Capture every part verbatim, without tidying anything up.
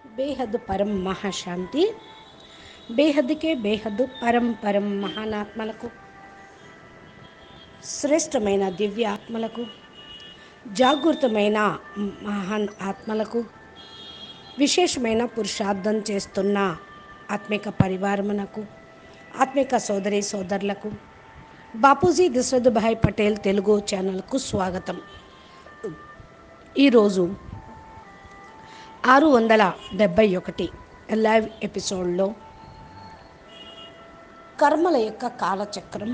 బేహద్ పరం మహాశాంతి. బేహద్కే బేహద్ పరం పరం మహానాత్మలకు, శ్రేష్టమైన దివ్య ఆత్మలకు, జాగృతమైన మహాన్ ఆత్మలకు, విశేషమైన పురుషార్థం చేస్తున్న ఆత్మిక పరివారమునకు, ఆత్మిక సోదరి సోదరులకు బాపూజీ దశరథ్ భాయ్ పటేల్ తెలుగు ఛానల్కు స్వాగతం. ఈరోజు ఆరు వందల డెబ్భై ఒకటి లైవ్ ఎపిసోడ్లో కర్మల యొక్క కాలచక్రం,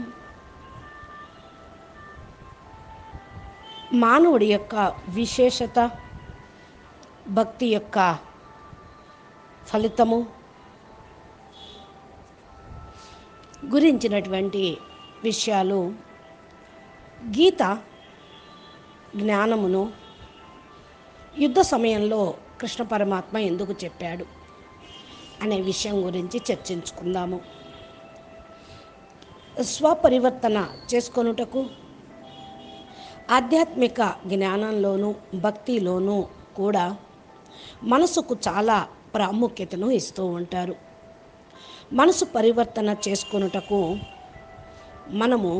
మానవుడి యొక్క విశేషత, భక్తి యొక్క ఫలితము గురించినటువంటి విషయాలు, గీత జ్ఞానమును యుద్ధ సమయంలో కృష్ణ పరమాత్మ ఎందుకు చెప్పాడు అనే విషయం గురించి చర్చించుకుందాము. స్వపరివర్తన చేసుకొనుటకు ఆధ్యాత్మిక జ్ఞానంలోనూ భక్తిలోనూ కూడా మనసుకు చాలా ప్రాముఖ్యతను ఇస్తూ ఉంటారు. మనసు పరివర్తన చేసుకొనుటకు మనము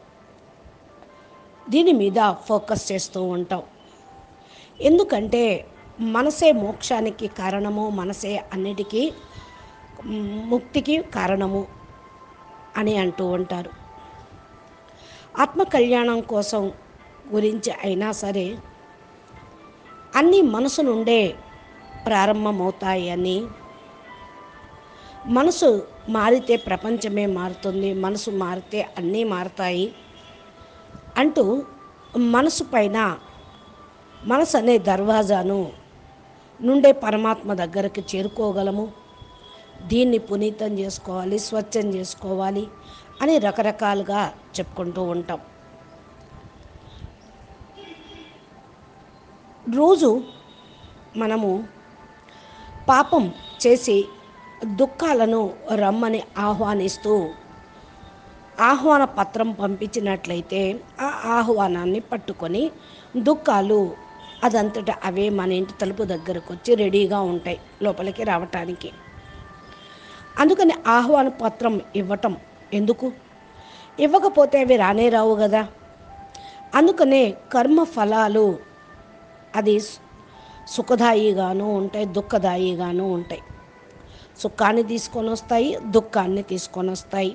దీని మీద ఫోకస్ చేస్తూ ఉంటాం. ఎందుకంటే మనసే మోక్షానికి కారణము, మనసే అన్నిటికీ ముక్తికి కారణము అని అంటూ ఉంటారు. ఆత్మ కళ్యాణం కోసం గురించి అయినా సరే అన్నీ మనసు నుండే ప్రారంభమవుతాయి అని, మనసు మారితే ప్రపంచమే మారుతుంది, మనసు మారితే అన్నీ మారుతాయి అంటూ మనసు పైన, మనసు అనే దర్వాజాను నుండే పరమాత్మ దగ్గరికి చేరుకోగలము, దీన్ని పునీతం చేసుకోవాలి, స్వచ్ఛం చేసుకోవాలి అని రకరకాలుగా చెప్పుకుంటూ ఉంటాం. రోజు మనము పాపం చేసి దుఃఖాలను రమ్మని ఆహ్వానిస్తూ ఆహ్వాన పత్రం పంపించినట్లయితే ఆ ఆహ్వానాన్ని పట్టుకొని దుఃఖాలు అదంతటా అవే మన ఇంటి తలుపు దగ్గరకు వచ్చి రెడీగా ఉంటాయి లోపలికి రావటానికి. అందుకని ఆహ్వాన పత్రం ఇవ్వటం ఎందుకు? ఇవ్వకపోతే అవి రానే రావు కదా. అందుకనే కర్మ ఫలాలు అది సుఖదాయిగాను ఉంటాయి, దుఃఖదాయిగాను ఉంటాయి. సుఖాన్ని తీసుకొని వస్తాయి, దుఃఖాన్ని తీసుకొని వస్తాయి.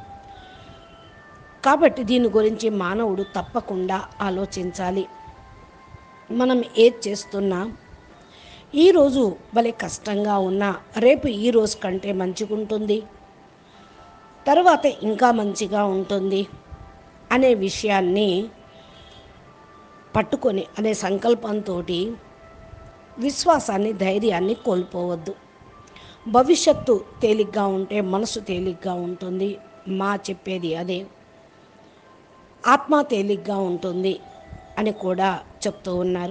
కాబట్టి దీని గురించి మానవుడు తప్పకుండా ఆలోచించాలి. మనం ఏది చేస్తున్నా ఈరోజు భలే కష్టంగా ఉన్నా రేపు ఈ రోజు కంటే మంచిగా ఉంటుంది, తర్వాత ఇంకా మంచిగా ఉంటుంది అనే విషయాన్ని పట్టుకొని, అనే సంకల్పంతో విశ్వాసాన్ని, ధైర్యాన్ని కోల్పోవద్దు. భవిష్యత్తు తేలిగ్గా ఉంటే మనసు తేలిగ్గా ఉంటుంది. మా చెప్పేది అదే. ఆత్మ తేలిగ్గా ఉంటుంది అని కూడా చెప్తూ ఉన్నారు.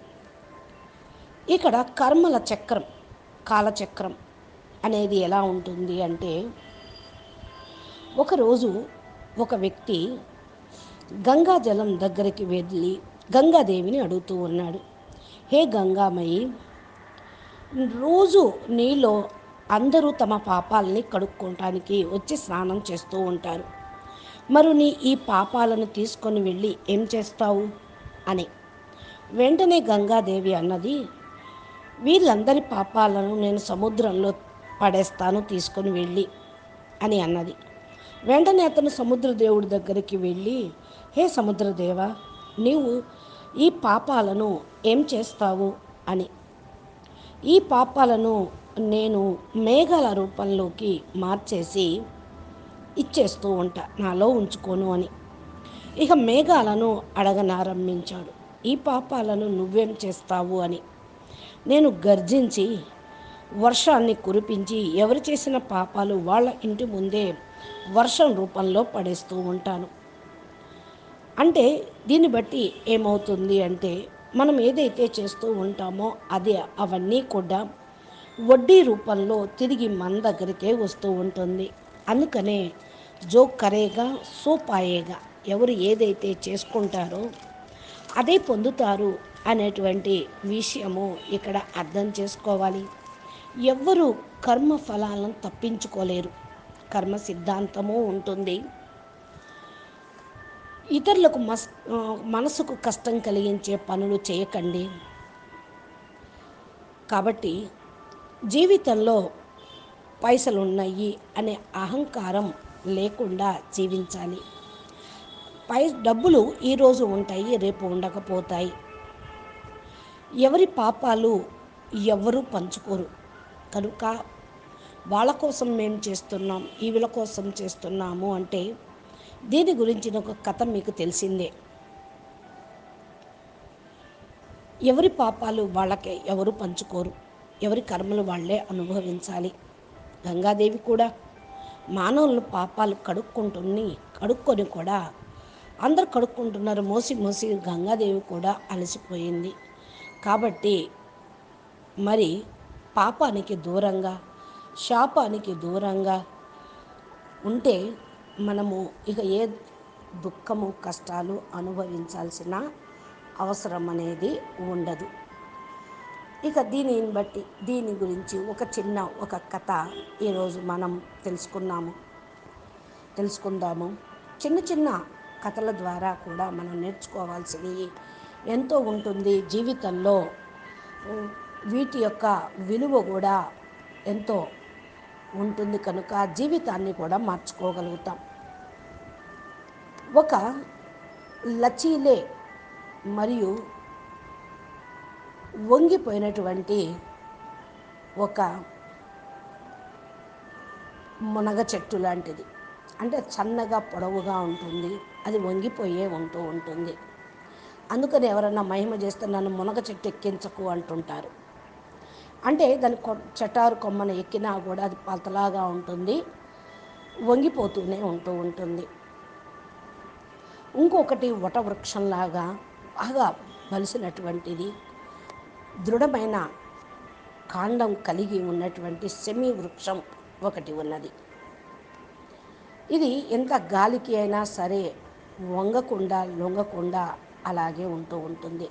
ఇక్కడ కర్మల చక్రం, కాలచక్రం అనేది ఎలా ఉంటుంది అంటే, ఒకరోజు ఒక వ్యక్తి గంగాజలం దగ్గరికి వెళ్ళి గంగాదేవిని అడుగుతూ ఉన్నాడు. హే గంగామయి, రోజు నీలో అందరూ తమ పాపాలని కడుక్కోవటానికి వచ్చి స్నానం చేస్తూ ఉంటారు, మరి నీ ఈ పాపాలను తీసుకొని వెళ్ళి ఏం చేస్తావు అని. వెంటనే గంగాదేవి అన్నది, వీళ్ళందరి పాపాలను నేను సముద్రంలో పడేస్తాను తీసుకొని వెళ్ళి అని అన్నది. వెంటనే అతను సముద్రదేవుడి దగ్గరికి వెళ్ళి, హే సముద్రదేవ, నీవు ఈ పాపాలను ఏం చేస్తావు అని. ఈ పాపాలను నేను మేఘాల రూపంలోకి మార్చేసి ఇచ్చేస్తూ ఉంటా, నాలో ఉంచుకోను అని. ఇక మేఘాలను అడగనారంభించాడు, ఈ పాపాలను నువ్వేం చేస్తావు అని. నేను గర్జించి వర్షాన్ని కురిపించి ఎవరు చేసిన పాపాలు వాళ్ళ ఇంటి ముందే వర్షం రూపంలో పడేస్తూ ఉంటాను. అంటే దీన్ని బట్టి ఏమవుతుంది అంటే, మనం ఏదైతే చేస్తూ ఉంటామో అది అవన్నీ కూడా వడ్డీ రూపంలో తిరిగి మన దగ్గరికే వస్తూ ఉంటుంది. అందుకనే జో కరేగా సో పాయేగా, ఎవరు ఏదైతే చేసుకుంటారో అదే పొందుతారు అనేటువంటి విషయము ఇక్కడ అర్థం చేసుకోవాలి. ఎవ్వరూ కర్మ ఫలాలను తప్పించుకోలేరు. కర్మ సిద్ధాంతము ఉంటుంది. ఇతరులకు మస్ ఆ, మనసుకు కష్టం కలిగించే పనులు చేయకండి. కాబట్టి జీవితంలో పైసలు ఉన్నాయి అనే అహంకారం లేకుండా జీవించాలి. పై డబ్బులు ఈరోజు ఉంటాయి, రేపు ఉండకపోతాయి. ఎవరి పాపాలు ఎవ్వరూ పంచుకోరు. కనుక వాళ్ళ కోసం మేము చేస్తున్నాం, ఈ వీళ్ళ కోసం చేస్తున్నాము అంటే దీని గురించిన ఒక కథ మీకు తెలిసిందే. ఎవరి పాపాలు వాళ్ళకే, ఎవరు పంచుకోరు. ఎవరి కర్మలు వాళ్ళే అనుభవించాలి. గంగాదేవి కూడా మానవులను పాపాలు కడుక్కుంటుని కడుక్కొని కూడా అందరు కడుక్కుంటున్నారు, మోసి మోసి గంగాదేవి కూడా అలసిపోయింది. కాబట్టి మరి పాపానికి దూరంగా, శాపానికి దూరంగా ఉంటే మనము ఇక ఏ దుఃఖము కష్టాలు అనుభవించాల్సిన అవసరం అనేది ఉండదు. ఇక దీనిని బట్టి దీని గురించి ఒక చిన్న ఒక కథ ఈరోజు మనం తెలుసుకున్నాము తెలుసుకుందాము. చిన్న చిన్న కథల ద్వారా కూడా మనం నేర్చుకోవాల్సినవి ఎంతో ఉంటుంది జీవితంలో. వీటి యొక్క విలువ కూడా ఎంతో ఉంటుంది కనుక జీవితాన్ని కూడా మార్చుకోగలుగుతాం. ఒక లచీలే మరియు వంగిపోయినటువంటి ఒక మునగ చెట్టు లాంటిది. అంటే సన్నగా పొడవుగా ఉంటుంది, అది వంగిపోయే ఉంటూ ఉంటుంది. అందుకని ఎవరన్నా మహిమ చేస్తే నన్ను మునగ చెట్టు ఎక్కించకు అంటుంటారు. అంటే దాని కొ చెటారు కొమ్మను ఎక్కినా కూడా అది పతలాగా ఉంటుంది, వంగిపోతూనే ఉంటూ ఉంటుంది. ఇంకొకటి వటవృక్షంలాగా బాగా బలిసినటువంటిది, దృఢమైన కాండం కలిగి ఉన్నటువంటి సెమీ వృక్షం ఒకటి ఉన్నది. ఇది ఎంత గాలికి అయినా సరే వంగకుండా లొంగకుండా అలాగే ఉంటూ ఉంటుంది.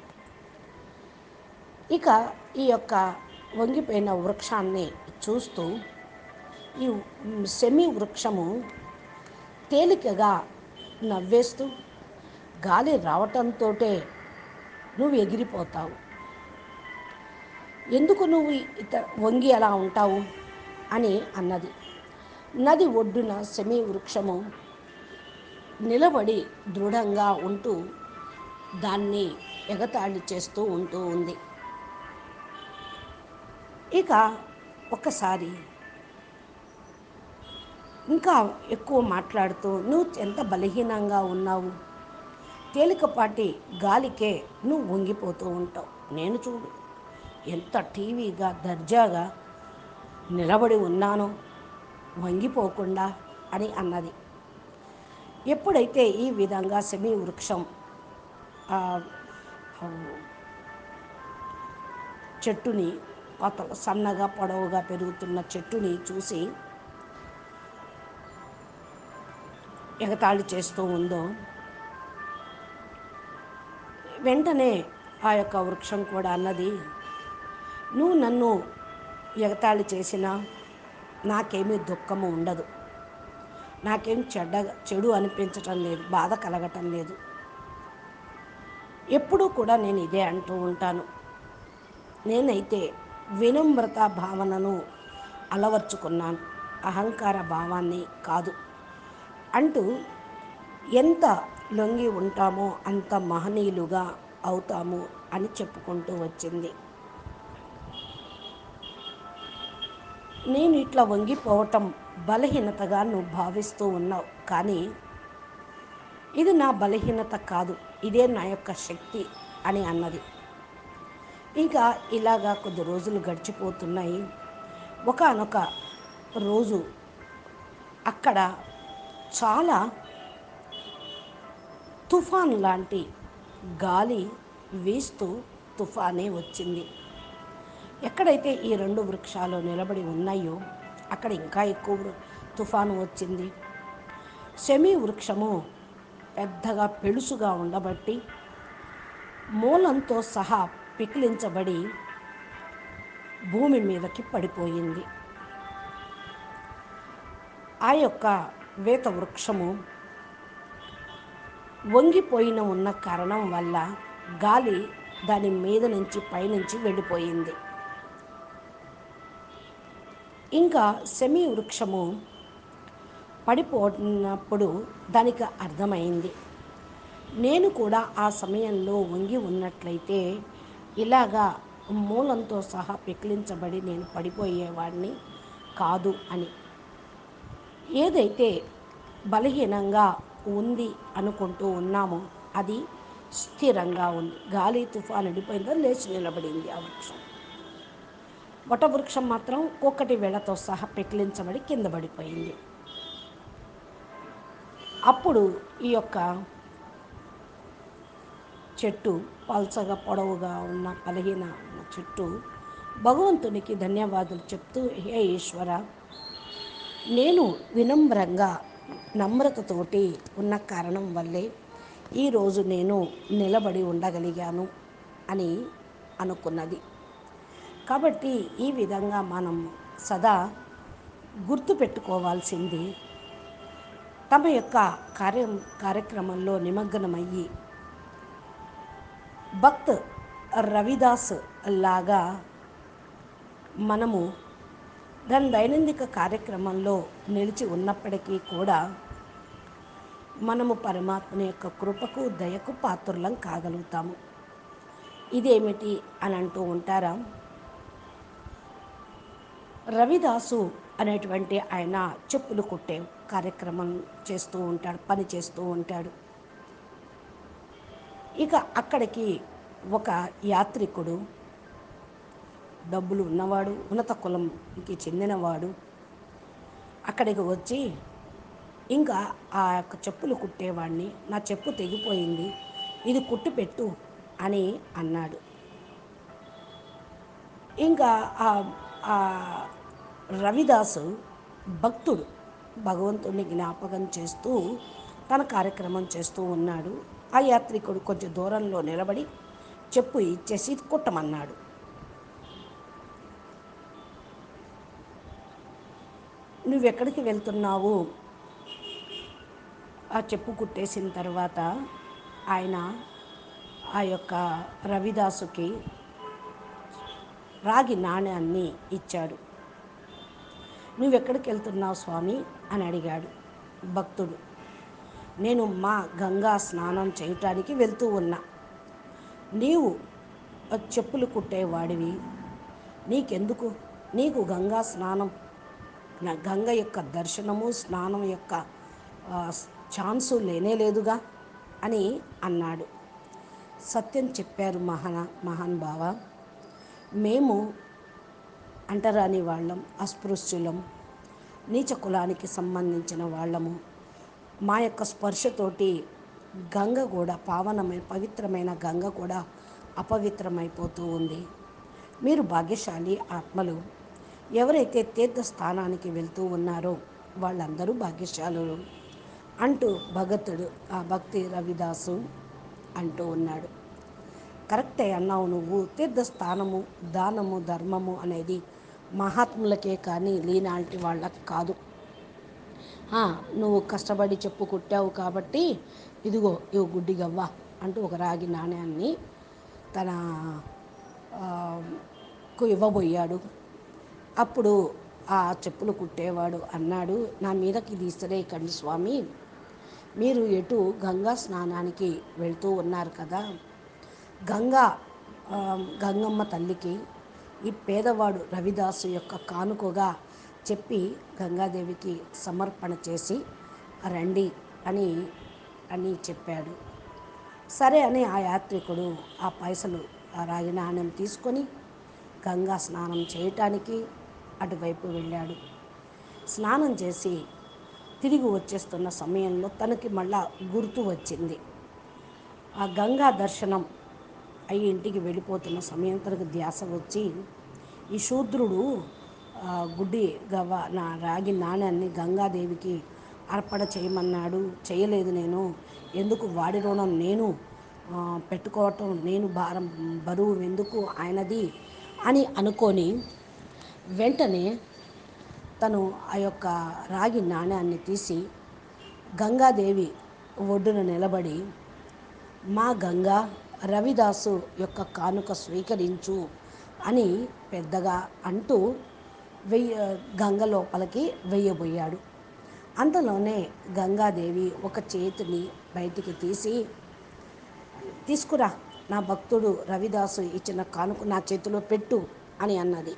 ఇక ఈ యొక్క వంగిపోయిన వృక్షాన్ని చూస్తూ ఈ సెమీ వృక్షము తేలికగా నవ్వేస్తూ, గాలి రావటంతో నువ్వు ఎగిరిపోతావు, ఎందుకు నువ్వు ఇత వంగి అలా ఉంటావు అని అన్నది. నది ఒడ్డున సెమీ వృక్షము నిలబడి దృఢంగా ఉంటూ దాన్ని ఎగతాళి చేస్తూ ఉంటూ ఉంది. ఇక ఒక్కసారి ఇంకా ఎక్కువ మాట్లాడుతూ, నువ్వు ఎంత బలహీనంగా ఉన్నావు, తేలికపాటి గాలికే నువ్వు వంగిపోతూ ఉంటావు, నేను చూడు ఎంత టీవీగా దర్జాగా నిలబడి ఉన్నానో వంగిపోకుండా అని అన్నది. ఎప్పుడైతే ఈ విధంగా సెమీ వృక్షం చెట్టుని, పత సన్నగా పొడవుగా పెరుగుతున్న చెట్టుని చూసి ఎగతాళి చేస్తూ ఉందో, వెంటనే ఆ యొక్క వృక్షం కూడా అన్నది, నువ్వు నన్ను ఎగతాళి చేసినా నాకేమీ దుఃఖము ఉండదు, నాకేం చెడ్డ చెడు అనిపించటం లేదు, బాధ కలగటం లేదు. ఎప్పుడూ కూడా నేను ఇదే అంటూ ఉంటాను, నేనైతే వినమ్రత భావనను అలవర్చుకున్నాను, అహంకార భావాన్ని కాదు అంటూ ఎంత లొంగి ఉంటామో అంత మహనీయులుగా అవుతాము అని చెప్పుకుంటూ వచ్చింది. నేను ఇట్లా వంగిపోవటం బలహీనతగా నువ్వు భావిస్తూ ఉన్నావు, కానీ ఇది నా బలహీనత కాదు, ఇదే నా యొక్క శక్తి అని అన్నది. ఇంకా ఇలాగా కొద్ది రోజులు గడిచిపోతున్నాయి. ఒకానొక రోజు అక్కడ చాలా తుఫాన్ లాంటి గాలి వీస్తూ తుఫానే వచ్చింది. ఎక్కడైతే ఈ రెండు వృక్షాలు నిలబడి ఉన్నాయో అక్కడ ఇంకా ఎక్కువ తుఫాను వచ్చింది. సెమీ వృక్షము పెద్దగా పెళుసుగా ఉండబట్టి మూలంతో సహా పికిలించబడి భూమి మీదకి పడిపోయింది. ఆ యొక్క వేత వృక్షము వంగిపోయిన ఉన్న కారణం వల్ల గాలి దాని మీద నుంచి పైనుంచి వెళ్ళిపోయింది. ఇంకా సెమీ వృక్షము పడిపోయినప్పుడు దానికి అర్థమైంది, నేను కూడా ఆ సమయంలో వంగి ఉన్నట్లయితే ఇలాగా మూలంతో సహా పెకిలించబడి నేను పడిపోయేవాడిని కాదు అని. ఏదైతే బలహీనంగా ఉంది అనుకుంటూ ఉన్నామో అది స్థిరంగా ఉంది. గాలి తుఫాను వెళ్ళిపోయిందో లేచి నిలబడింది ఆ వృక్షం. వటవృక్షం మాత్రం ఒక్కటి వేళతో సహా పెకిలించబడి కింద పడిపోయింది. అప్పుడు ఈ యొక్క చెట్టు, పల్చగా పొడవుగా ఉన్న బలహీన ఉన్న చెట్టు భగవంతునికి ధన్యవాదాలు చెప్తూ, హే ఈశ్వర, నేను వినమ్రంగా నమ్రతతోటి ఉన్న కారణం వల్లే ఈరోజు నేను నిలబడి ఉండగలిగాను అని అనుకున్నది. కాబట్టి ఈ విధంగా మనం సదా గుర్తుపెట్టుకోవాల్సింది, తమ యొక్క కార్యం కార్యక్రమంలో నిమగ్నమయ్యి భక్త్ రవిదాస్ లాగా మనము దాని దైనందిక కార్యక్రమంలో నిలిచి ఉన్నప్పటికీ కూడా మనము పరమాత్మ యొక్క కృపకు దయకు పాత్రులం కాగలుగుతాము. ఇదేమిటి అని అంటూ ఉంటారా? రవిదాసు అనేటువంటి ఆయన చెప్పులు కుట్టే కార్యక్రమం చేస్తూ ఉంటాడు, పని చేస్తూ ఉంటాడు. ఇక అక్కడికి ఒక యాత్రికుడు, డబ్బులు ఉన్నవాడు, ఉన్నత కులంకి చెందినవాడు అక్కడికి వచ్చి, ఇంకా ఆ యొక్క చెప్పులు కుట్టేవాడిని, నా చెప్పు తెగిపోయింది, ఇది కుట్టి పెట్టు అని అన్నాడు. ఇంకా ఆ రవిదాసు భక్తుడు, భగవంతుడిని జ్ఞాపకం చేస్తూ తన కార్యక్రమం చేస్తూ ఉన్నాడు. ఆ యాత్రికుడు కొంచెం దూరంలో నిలబడి చెప్పు ఇచ్చేసి కుట్టమన్నాడు. నువ్వెక్కడికి వెళ్తున్నావు? ఆ చెప్పు కుట్టేసిన తర్వాత ఆయన ఆ యొక్క రవిదాసుకి రాగి నాణ్యాన్ని ఇచ్చాడు. నువ్వెక్కడికి వెళ్తున్నావు స్వామి అని అడిగాడు భక్తుడు. నేను మా గంగా స్నానం చేయటానికి వెళ్తూ ఉన్నా. నీవు చెప్పులు కుట్టేవాడివి, నీకెందుకు? నీకు గంగా స్నానం, గంగ యొక్క దర్శనము, స్నానం యొక్క ఛాన్సు లేనే లేదుగా అని అన్నాడు. సత్యం చెప్పారు మహాన మహాన్ బావ, మేము అంటరాని వాళ్ళం, అస్పృశ్యులం, నీచ కులానికి సంబంధించిన వాళ్ళము. మా యొక్క స్పర్శతోటి గంగ కూడా పావనమైన పవిత్రమైన గంగ కూడా అపవిత్రమైపోతూ ఉంది. మీరు భాగ్యశాలి ఆత్మలు. ఎవరైతే తీర్థస్థానానికి వెళ్తూ ఉన్నారో వాళ్ళందరూ భాగ్యశాలులు అంటూ భగతుడు ఆ భక్తి రవిదాసు అంటూ ఉన్నాడు. కరెక్టే అన్నావు నువ్వు. తీర్థస్థానము, దానము, ధర్మము అనేది మహాత్ములకే కానీ లీనాంటి వాళ్ళకి కాదు. నువ్వు కష్టపడి చెప్పు కుట్టావు కాబట్టి ఇదిగో ఇవి గుడ్డి గవ్వ అంటూ ఒక రాగి నాణ్యాన్ని తన కు ఇవ్వబోయాడు. అప్పుడు ఆ చెప్పులు కుట్టేవాడు అన్నాడు, నా మీదకి ఇది ఇసిరేయకండి స్వామి, మీరు ఎటు గంగా స్నానానికి వెళ్తూ ఉన్నారు కదా, గంగా గంగమ్మ తల్లికి ఈ పేదవాడు రవిదాసు యొక్క కానుకగా చెప్పి గంగాదేవికి సమర్పణ చేసి రండి అని అని చెప్పాడు. సరే అని ఆ యాత్రికుడు ఆ పైసలు, ఆ రాగి నాణ్యం తీసుకొని గంగా స్నానం చేయటానికి అటువైపు వెళ్ళాడు. స్నానం చేసి తిరిగి వచ్చేస్తున్న సమయంలో తనకి మళ్ళా గుర్తు వచ్చింది. ఆ గంగా దర్శనం అయ్యి ఇంటికి వెళ్ళిపోతున్న సమయం తనకు ధ్యాస వచ్చి, ఈ శూద్రుడు గుడ్డి గవ్వ నా రాగి నాణ్యాన్ని గంగాదేవికి అర్పణ చేయమన్నాడు, చేయలేదు నేను, ఎందుకు వాడి రుణం నేను పెట్టుకోవటం, నేను భారం బరువు ఎందుకు ఆయనది అని అనుకొని వెంటనే తను ఆ యొక్క రాగి నాణ్యాన్ని తీసి గంగాదేవి ఒడ్డున నిలబడి, మా గంగా, రవిదాసు యొక్క కానుక స్వీకరించు అని పెద్దగా అంటూ వెయ్య గంగ లోపలికి వెయ్యబోయాడు. అంతలోనే గంగాదేవి ఒక చేతిని బయటికి తీసి, తీసుకురా, నా భక్తుడు రవిదాసు ఇచ్చిన కానుక నా చేతిలో పెట్టు అని అన్నది.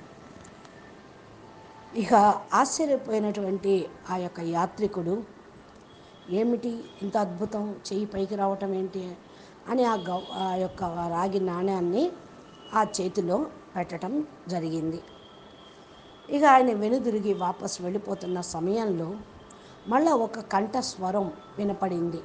ఇక ఆశ్చర్యపోయినటువంటి ఆ యొక్క యాత్రికుడు, ఏమిటి ఇంత అద్భుతం, చెయ్యి పైకి రావటం ఏంటి అని ఆ గ ఆ యొక్క రాగి నాణ్యాన్ని ఆ చేతిలో పెట్టడం జరిగింది. ఇక ఆయన వెనుదిరిగి వాపస్ వెళ్ళిపోతున్న సమయంలో మళ్ళా ఒక కంఠస్వరం వినపడింది.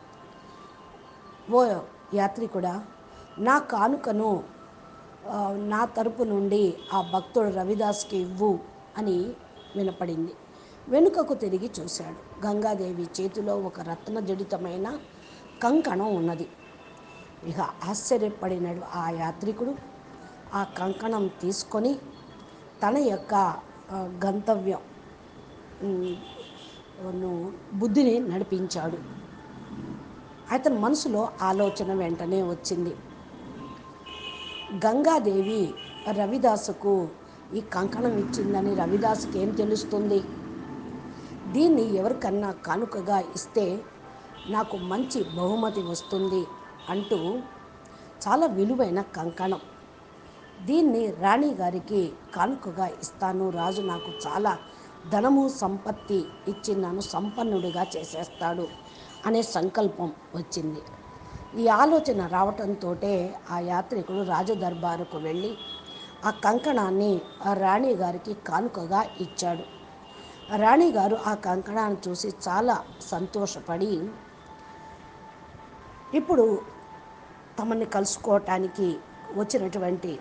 ఓ యాత్రికుడా, నా కానుకను నా తరపు నుండి ఆ భక్తుడు రవిదాస్కి ఇవ్వు అని వినపడింది. వెనుకకు తిరిగి చూశాడు. గంగాదేవి చేతిలో ఒక రత్నజడితమైన కంకణం ఉన్నది. ఇక ఆశ్చర్యపడినాడు ఆ యాత్రికుడు. ఆ కంకణం తీసుకొని తన యొక్క గంతవ్యం బుద్ధిని నడిపించాడు. అతని మనసులో ఆలోచన వెంటనే వచ్చింది. గంగాదేవి రవిదాసుకు ఈ కంకణం ఇచ్చిందని రవిదాసుకి ఏం తెలుస్తుంది? దీన్ని ఎవరికన్నా కానుకగా ఇస్తే నాకు మంచి బహుమతి వస్తుంది అంటూ, చాలా విలువైన కంకణం, దీన్ని రాణి గారికి కానుకగా ఇస్తాను, రాజు నాకు చాలా ధనము సంపత్తి ఇచ్చి నన్ను సంపన్నుడిగా చేసేస్తాడు అనే సంకల్పం వచ్చింది. ఈ ఆలోచన రావటంతో ఆ యాత్రికుడు రాజదర్బారుకు వెళ్ళి ఆ కంకణాన్ని ఆ రాణి గారికి కానుకగా ఇచ్చాడు. రాణిగారు ఆ కంకణాన్ని చూసి చాలా సంతోషపడి, ఇప్పుడు తమని కలుసుకోవటానికి వచ్చినటువంటి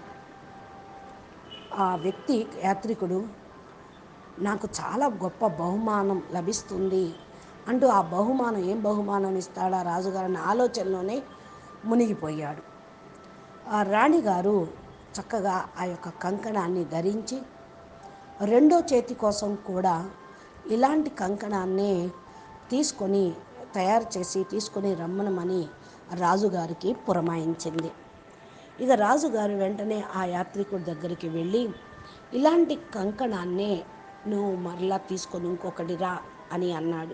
ఆ వ్యక్తి యాత్రికుడు నాకు చాలా గొప్ప బహుమానం లభిస్తుంది అంటూ, ఆ బహుమానం ఏం బహుమానం ఇస్తాడా రాజుగారిని ఆలోచనలోనే మునిగిపోయాడు. ఆ రాణిగారు చక్కగా ఆ యొక్క కంకణాన్ని ధరించి రెండో చేతి కోసం కూడా ఇలాంటి కంకణాన్నే తీసుకొని తయారు చేసి తీసుకొని రమ్మనమని రాజుగారికి పురమాయించింది. ఇక రాజుగారు వెంటనే ఆ యాత్రికుడి దగ్గరికి వెళ్ళి, ఇలాంటి కంకణాన్నే నువ్వు మరలా తీసుకొని ఇంకొకటి రా అని అన్నాడు.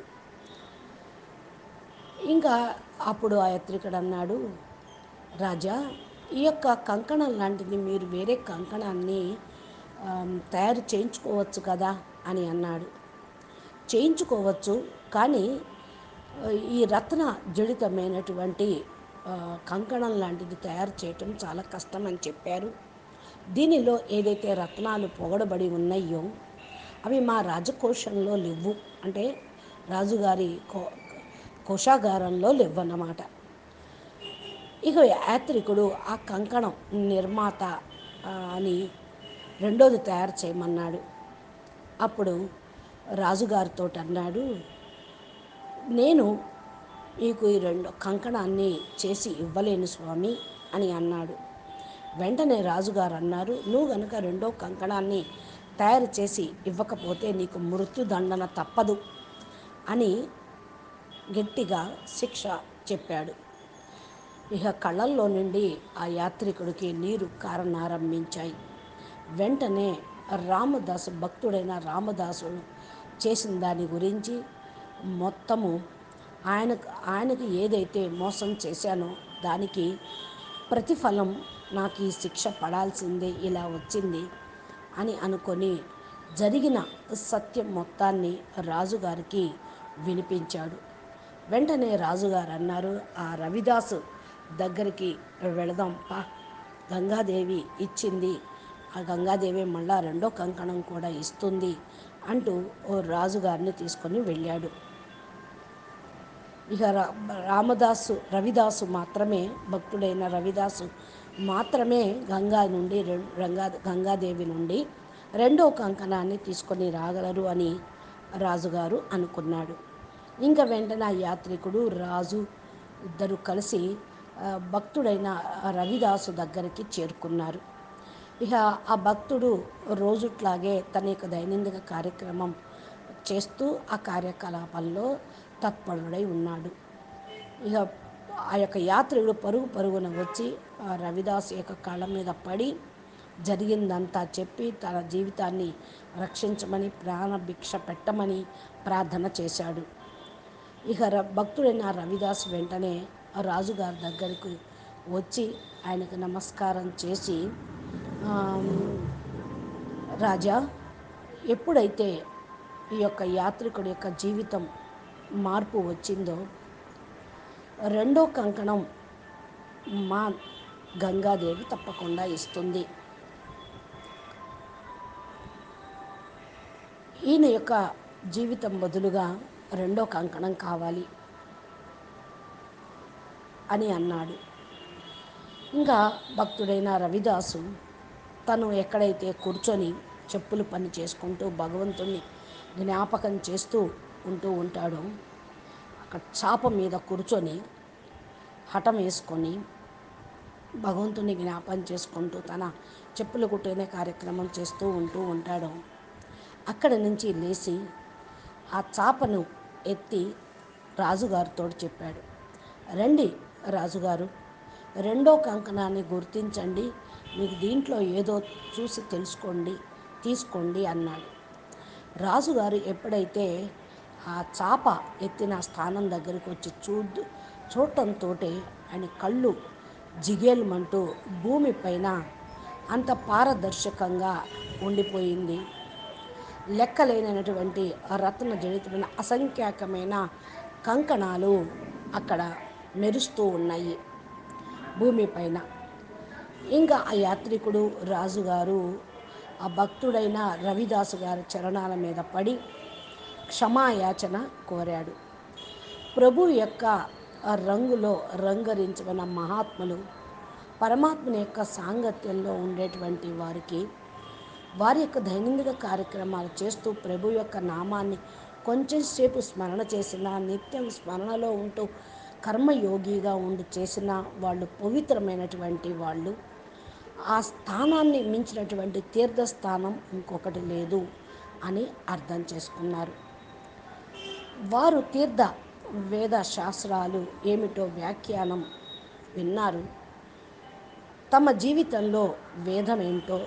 ఇంకా అప్పుడు ఆ యాత్రికుడు అన్నాడు, రాజా, ఈ యొక్క కంకణం లాంటిది మీరు వేరే కంకణాన్ని తయారు చేయించుకోవచ్చు కదా అని అన్నాడు. చేయించుకోవచ్చు, కానీ ఈ రత్న జడితమైనటువంటి కంకణం లాంటిది తయారు చేయటం చాలా కష్టం అని చెప్పారు. దీనిలో ఏదైతే రత్నాలు పొగడబడి ఉన్నాయో అవి మా రాజకోశంలో లేవు, అంటే రాజుగారి కో కోశాగారంలో లేవన్నమాట. ఇక యాత్రికుడు ఆ కంకణం నిర్మాత అని రెండోది తయారు చేయమన్నాడు. అప్పుడు రాజుగారితో అన్నాడు, నేను మీకు ఈ రెండు కంకణాన్ని చేసి ఇవ్వలేను స్వామి అని అన్నాడు. వెంటనే రాజుగారు అన్నారు, నువ్వు గనుక రెండో కంకణాన్ని తయారు చేసి ఇవ్వకపోతే నీకు మృత్యుదండన తప్పదు అని గట్టిగా శిక్ష చెప్పాడు. ఇక కళ్ళల్లో నుండి ఆ యాత్రికుడికి నీరు కారనారంభించాయి. వెంటనే రామదాసు భక్తుడైన రామదాసుడు చేసిన దాని గురించి మొత్తము ఆయనకు ఆయనకు ఏదైతే మోసం చేశానో దానికి ప్రతిఫలం నాకు ఈ శిక్ష పడాల్సిందే, ఇలా వచ్చింది అని అనుకొని జరిగిన సత్యం మొత్తాన్ని రాజుగారికి వినిపించాడు. వెంటనే రాజుగారు అన్నారు, ఆ రవిదాసు దగ్గరికి వెళదాం పా, గంగాదేవి ఇచ్చింది, ఆ గంగాదేవి మళ్ళా రెండో కంకణం కూడా ఇస్తుంది అంటూ ఓ రాజుగారిని తీసుకొని వెళ్ళాడు. ఇక రామదాసు రవిదాసు మాత్రమే, భక్తుడైన రవిదాసు మాత్రమే గంగా నుండి గంగా గంగాదేవి నుండి రెండో కంకణాన్ని తీసుకొని రాగలరు అని రాజుగారు అనుకున్నాడు. ఇంకా వెంటనే ఆ యాత్రికుడు రాజు ఇద్దరు కలిసి భక్తుడైన రవిదాసు దగ్గరికి చేరుకున్నారు. ఇక ఆ భక్తుడు రోజుట్లాగే తన యొక్క దైనందిన కార్యక్రమం చేస్తూ ఆ కార్యకలాపాల్లో తత్పరుడై ఉన్నాడు. ఇక ఆ యొక్క యాత్రికుడు పరుగు పరుగున వచ్చి ఆ రవిదాసు యొక్క కాళ్ళ మీద పడి జరిగిందంతా చెప్పి తన జీవితాన్ని రక్షించమని, ప్రాణభిక్ష పెట్టమని ప్రార్థన చేశాడు. ఇక ర భక్తుడైన రవిదాస్ వెంటనే ఆ రాజుగారి దగ్గరికి వచ్చి ఆయనకు నమస్కారం చేసి, రాజా, ఎప్పుడైతే ఈ యొక్క యాత్రికుడి యొక్క జీవితం మార్పు వచ్చిందో, రెండో కంకణం మా గంగాదేవి తప్పకుండా ఇస్తుంది. ఈయన యొక్క జీవితం బదులుగా రెండో కంకణం కావాలి అని అన్నాడు. ఇంకా భక్తుడైన రవిదాసు తను ఎక్కడైతే కూర్చొని చెప్పులు పని చేసుకుంటూ భగవంతుణ్ణి జ్ఞాపకం చేస్తూ ఉంటూ ఉంటాడో, అక్కడ చాప మీద కూర్చొని హఠం వేసుకొని భగవంతుని జ్ఞాపకం చేసుకుంటూ తన చెప్పులు కుట్టుకునే కార్యక్రమం చేస్తూ ఉంటూ ఉంటాడు. అక్కడి నుంచి లేచి ఆ చాపను ఎత్తి రాజుగారితో చెప్పాడు, రండి రాజుగారు, రెండో కంకణాన్ని గుర్తించండి, మీకు దీంట్లో ఏదో చూసి తెలుసుకోండి, తీసుకోండి అన్నాడు. రాజుగారు ఎప్పుడైతే ఆ చాప ఎత్తిన స్థానం దగ్గరికి వచ్చి చూడు చూడటంతో ఆయన కళ్ళు జిగేలుమంటూ భూమిపైన అంత పారదర్శకంగా ఉండిపోయింది. లెక్కలేనటువంటి రత్న జడితమైన అసంఖ్యాకమైన కంకణాలు అక్కడ మెరుస్తూ ఉన్నాయి భూమిపైన. ఇంకా ఆ యాత్రికుడు రాజుగారు ఆ భక్తుడైన రవిదాసు గారి చరణాల మీద పడి క్షమాయాచన కోరాడు. ప్రభు యొక్క రంగులో రంగరించిన మహాత్ములు పరమాత్మని యొక్క సాంగత్యంలో ఉండేటువంటి వారికి వారి యొక్క దైనందిన కార్యక్రమాలు చేస్తూ ప్రభు యొక్క నామాన్ని కొంచెంసేపు స్మరణ చేసిన, నిత్యం స్మరణలో ఉంటూ కర్మయోగిగా ఉండి చేసిన వాళ్ళు పవిత్రమైనటువంటి వాళ్ళు. ఆ స్థానాన్ని మించినటువంటి తీర్థస్థానం ఇంకొకటి లేదు అని అర్థం చేసుకున్నారు. వారు తీర్థ వేద శాస్త్రాలు ఏమిటో వ్యాఖ్యానం విన్నారు. తమ జీవితంలో వేదం ఏంటో,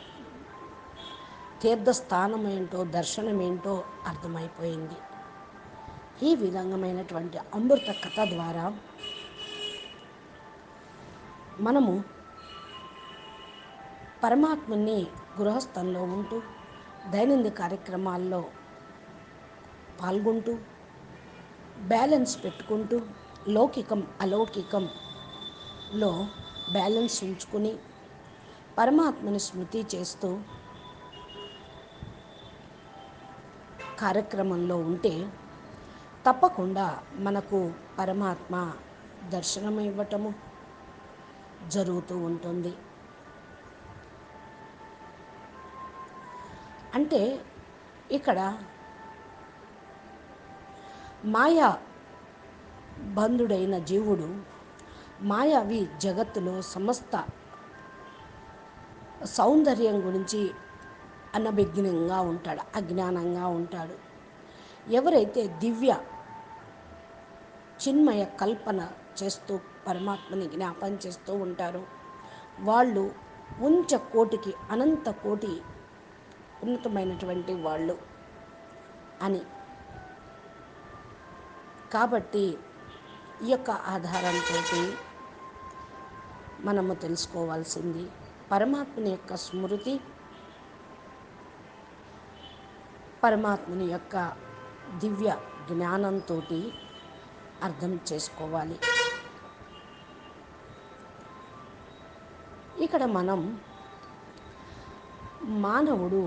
తీర్థస్థానం ఏంటో, దర్శనం ఏంటో అర్థమైపోయింది. ఈ విధమైనటువంటి అమృత కథ ద్వారా మనము పరమాత్మని గృహస్థంలో ఉంటూ దైనందిన కార్యక్రమాల్లో పాల్గొంటూ బ్యాలెన్స్ పెట్టుకుంటూ లౌకికం అలౌకికంలో బ్యాలెన్స్ ఉంచుకుని పరమాత్మని స్మృతి చేస్తూ కార్యక్రమంలో ఉంటే తప్పకుండా మనకు పరమాత్మ దర్శనం ఇవ్వటము జరుగుతూ ఉంటుంది. అంటే ఇక్కడ మాయా బంధుడైన జీవుడు మాయావి జగత్తులో సమస్త సౌందర్యం గురించి అనభిజ్ఞంగా ఉంటాడు, అజ్ఞానంగా ఉంటాడు. ఎవరైతే దివ్య చిన్మయ కల్పన చేస్తూ పరమాత్మని జ్ఞాపం చేస్తూ ఉంటారో వాళ్ళు ఉంచ కోటికి అనంత కోటి ఉన్నతమైనటువంటి వాళ్ళు అని. కాబట్టి ఈ యొక్క ఆధారంతో మనము తెలుసుకోవాల్సింది పరమాత్మని యొక్క స్మృతి, పరమాత్మని యొక్క దివ్య జ్ఞానంతో అర్థం చేసుకోవాలి. ఇక్కడ మనం మానవుడు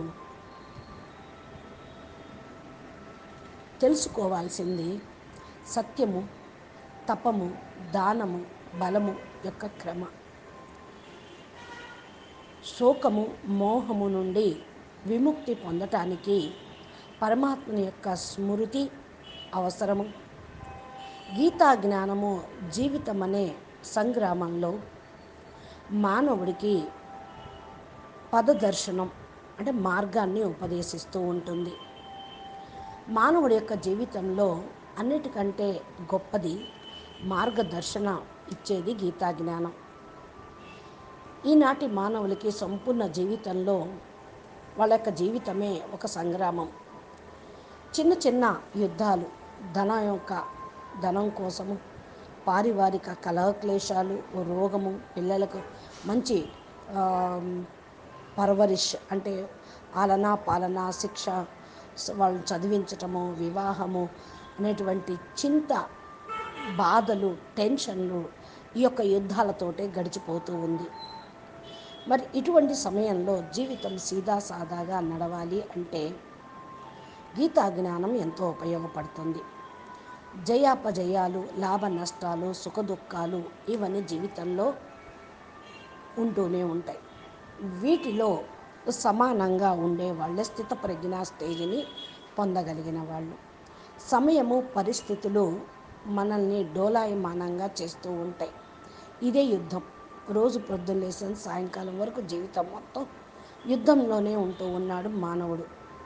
తెలుసుకోవాల్సింది సత్యము, తపము, దానము, బలము యొక్క క్రమ. శోకము, మోహము నుండి విముక్తి పొందటానికి పరమాత్మని యొక్క స్మృతి అవసరము. గీతా జ్ఞానము జీవితం అనే సంగ్రామంలో మానవుడికి పదదర్శనం అంటే మార్గాన్ని ఉపదేశిస్తూ ఉంటుంది. మానవుడి యొక్క జీవితంలో అన్నిటికంటే గొప్పది మార్గదర్శన ఇచ్చేది గీతా జ్ఞానం. ఈనాటి మానవులకి సంపూర్ణ జీవితంలో వాళ్ళ యొక్క జీవితమే ఒక సంగ్రామం. చిన్న చిన్న యుద్ధాలు, ధనం యొక్క ధనం కోసము, పారివారిక కలహక్లేశాలు, రోగము, పిల్లలకు మంచి ఆ, పర్వరిష్ అంటే ఆలన పాలన, శిక్ష, వాళ్ళు చదివించటము, వివాహము అనేటువంటి చింత, బాధలు, టెన్షన్లు ఈ యొక్క యుద్ధాలతోటే గడిచిపోతూ ఉంది. మరి ఇటువంటి సమయంలో జీవితం సీదా సాదాగా నడవాలి అంటే గీతా జ్ఞానం ఎంతో ఉపయోగపడుతుంది. జయాపజయాలు, లాభ నష్టాలు, సుఖదుఖాలు ఇవన్నీ జీవితంలో ఉంటూనే ఉంటాయి. వీటిలో సమానంగా ఉండే వాళ్ళే స్థితప్రజ్ఞ స్టేజిని పొందగలిగిన వాళ్ళు. సమయము, పరిస్థితులు మనల్ని డోలాయమానంగా చేస్తూ ఉంటాయి. ఇదే యుద్ధం. రోజు పొద్దున్న లేసిన సాయంకాలం వరకు జీవితం మొత్తం యుద్ధంలోనే ఉంటూ ఉన్నాడు మానవుడు.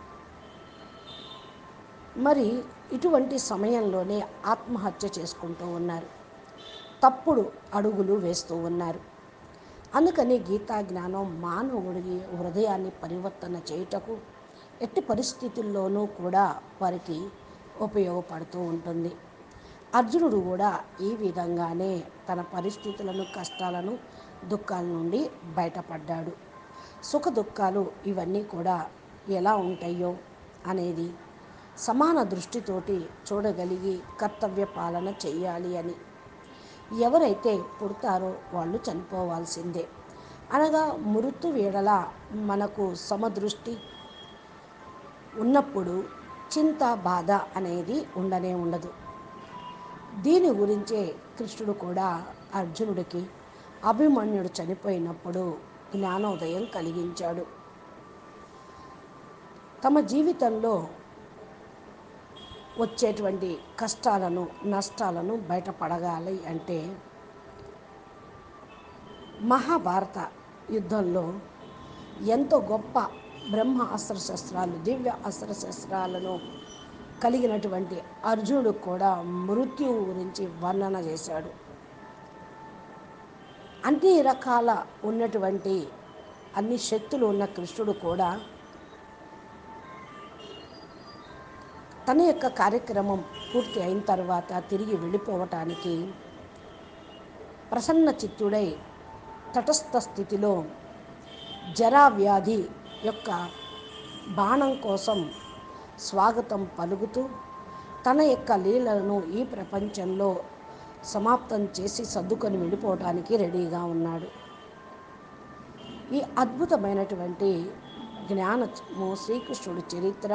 మరి ఇటువంటి సమయంలోనే ఆత్మహత్య చేసుకుంటూ ఉన్నారు, తప్పుడు అడుగులు వేస్తూ ఉన్నారు. అందుకని గీతా జ్ఞానం మానవుడి హృదయాన్ని పరివర్తన చేయుటకు ఎట్టి పరిస్థితుల్లోనూ కూడా వారికి ఉపయోగపడుతూ ఉంటుంది. అర్జునుడు కూడా ఈ విధంగానే తన పరిస్థితులను, కష్టాలను, దుఃఖాల నుండి బయటపడ్డాడు. సుఖ దుఃఖాలు ఇవన్నీ కూడా ఎలా ఉంటాయో అనేది సమాన దృష్టితోటి చూడగలిగి కర్తవ్య పాలన చెయ్యాలి అని. ఎవరైతే పుడతారో వాళ్ళు చనిపోవాల్సిందే అనగా మృతు వేళల మనకు సమదృష్టి ఉన్నప్పుడు చింత, బాధ అనేది ఉండనే ఉండదు. దీని గురించే కృష్ణుడు కూడా అర్జునుడికి అభిమన్యుడు చనిపోయినప్పుడు జ్ఞానోదయం కలిగించాడు. తమ జీవితంలో వచ్చేటువంటి కష్టాలను, నష్టాలను బయటపడగాలి అంటే మహాభారత యుద్ధంలో ఎంతో గొప్ప బ్రహ్మ అస్త్రశస్త్రాలు, దివ్య అస్త్రశస్త్రాలను కలిగినటువంటి అర్జునుడు కూడా మృత్యువు గురించి వర్ణన చేశాడు. అన్ని రకాల ఉన్నటువంటి అన్ని శక్తులు ఉన్న కృష్ణుడు కూడా తన యొక్క కార్యక్రమం పూర్తి అయిన తర్వాత తిరిగి వెళ్ళిపోవటానికి ప్రసన్న చిత్తుడై తటస్థ స్థితిలో జరావ్యాధి యొక్క బాణం కోసం స్వాగతం పలుకుతూ తన యొక్క లీలలను ఈ ప్రపంచంలో సమాప్తం చేసి సర్దుకొని వెళ్ళిపోవటానికి రెడీగా ఉన్నాడు. ఈ అద్భుతమైనటువంటి జ్ఞానము, శ్రీకృష్ణుడి చరిత్ర,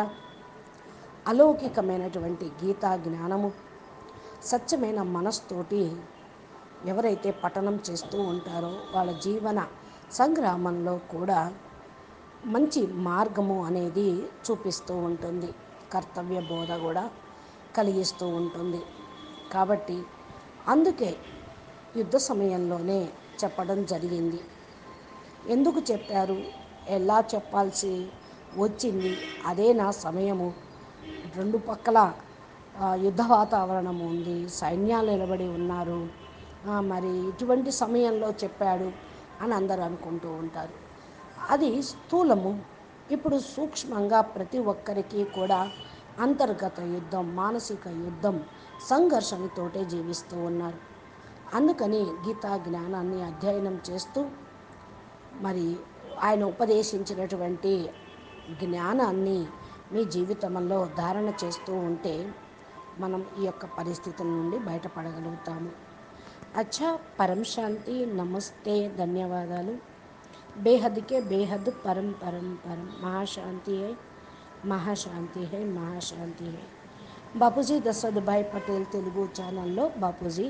అలౌకికమైనటువంటి గీతా జ్ఞానము సత్యమైన మనస్తోటి ఎవరైతే పఠనం చేస్తూ ఉంటారో వాళ్ళ జీవన సంగ్రామంలో కూడా మంచి మార్గము అనేది చూపిస్తూ ఉంటుంది. కర్తవ్య బోధ కూడా కలిగిస్తూ ఉంటుంది. కాబట్టి అందుకే యుద్ధ సమయంలోనే చెప్పడం జరిగింది. ఎందుకు చెప్పారు, ఎలా చెప్పాల్సి వచ్చింది, అదే నా సమయము, రెండు పక్కల యుద్ధ వాతావరణం ఉంది, సైన్యాలు నిలబడి ఉన్నారు, మరి ఇటువంటి సమయంలో చెప్పాడు అని అందరూ అనుకుంటూ ఉంటారు. అది స్థూలము. ఇప్పుడు సూక్ష్మంగా ప్రతి ఒక్కరికి కూడా అంతర్గత యుద్ధం, మానసిక యుద్ధం, సంఘర్షణతోటే జీవిస్తూ ఉన్నారు. అందుకని గీతా జ్ఞానాన్ని అధ్యయనం చేస్తూ మరి ఆయన ఉపదేశించినటువంటి జ్ఞానాన్ని మీ జీవితంలో ధారణ చేస్తూ ఉంటే మనం ఈ యొక్క పరిస్థితుల నుండి బయటపడగలుగుతాము. అచ్చా, పరం శాంతి, నమస్తే, ధన్యవాదాలు. బేహద్కే బేహద్, పరం పరం పరం, మహాశాంతి హై, మహాశాంతి హై, మహాశాంతి హై. బాపూజీ దశరథ్ భాయ్ పటేల్ తెలుగు ఛానల్లో బాపూజీ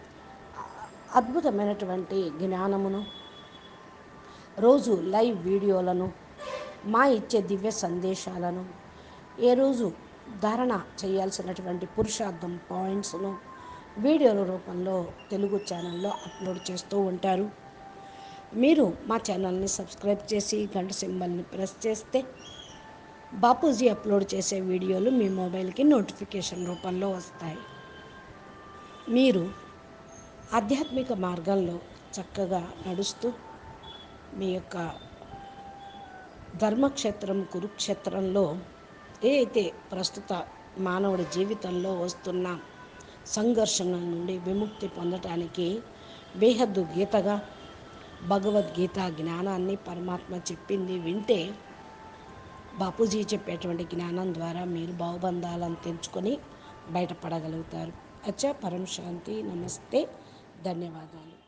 అద్భుతమైనటువంటి జ్ఞానమును, రోజు లైవ్ వీడియోలను, మా ఇచ్చే దివ్య సందేశాలను, ఏ రోజు ధారణ చేయాల్సినటువంటి పురుషార్థం పాయింట్స్ను వీడియోల రూపంలో తెలుగు ఛానల్లో అప్లోడ్ చేస్తూ ఉంటారు. మీరు మా ఛానల్ని సబ్స్క్రైబ్ చేసి గంట సింబల్ని ప్రెస్ చేస్తే బాపూజీ అప్లోడ్ చేసే వీడియోలు మీ మొబైల్కి నోటిఫికేషన్ రూపంలో వస్తాయి. మీరు ఆధ్యాత్మిక మార్గంలో చక్కగా నడుస్తూ మీ యొక్క ధర్మక్షేత్రం కురుక్షేత్రంలో ఏ అయితే ప్రస్తుత మానవుడి జీవితంలో వస్తున్న సంఘర్షణల నుండి విముక్తి పొందటానికి బేహద్దు గీతగా భగవద్గీత జ్ఞానాన్ని పరమాత్మ చెప్పింది వింటే, బాపూజీ చెప్పేటువంటి జ్ఞానం ద్వారా మీరు భావబంధాలను తెంచుకొని బయటపడగలుగుతారు. అచ్చా, పరం శాంతి. నమస్తే, ధన్యవాదాలు.